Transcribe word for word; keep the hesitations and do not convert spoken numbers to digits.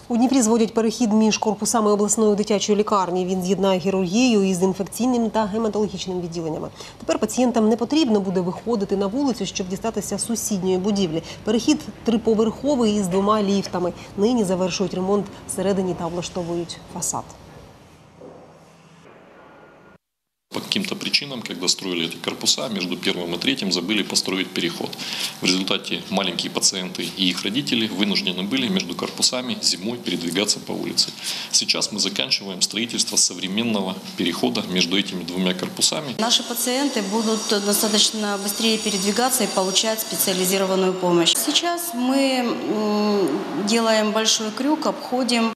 У Дніпрі зводять перехід між корпусами обласної дитячої лікарні. Він з'єднає хірургію із інфекційним та гематологічним відділеннями. Тепер пацієнтам не потрібно буде виходити на вулицю, щоб дістатися сусідньої будівлі. Перехід триповерховий із двома ліфтами. Нині завершують ремонт всередині та облаштовують фасад. По каким-то причинам, когда строили эти корпуса, между первым и третьим забыли построить переход. В результате маленькие пациенты и их родители вынуждены были между корпусами зимой передвигаться по улице. Сейчас мы заканчиваем строительство современного перехода между этими двумя корпусами. Наши пациенты будут достаточно быстрее передвигаться и получать специализированную помощь. Сейчас мы делаем большой крюк, обходим